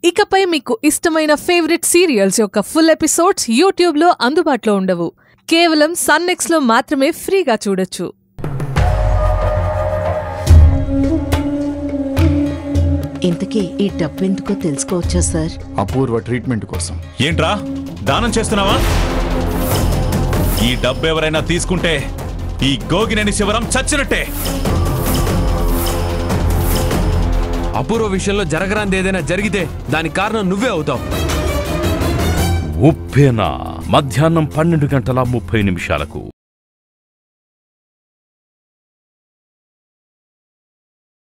ఇకపై మీకు ఇష్టమైన ఫేవరెట్ సీరియల్స్ యొక్క ఫుల్ ఎపిసోడ్స్ యూట్యూబ్లో అందుబాటులో ఉండవు. కేవలం సన్నెక్స్లో మాత్రమే ఫ్రీగా చూడొచ్చు. ఇంతకీ ఈ డబ్బు ఎందుకో తెలుసుకోవచ్చా సార్? అపూర్వ ట్రీట్మెంట్ కోసం. ఏంట్రా దానం చేస్తున్నావా? ఈ డబ్బు ఎవరైనా తీసుకుంటే ఈ గోగినేని శివరాం చచ్చినట్టే. అపూర్వ విషయంలో జరగరాంది ఏదైనా జరిగితే దానికి కారణం నువ్వే అవుతావు. ఉప్పెన మధ్యాహ్నం 12:30 నిమిషాలకు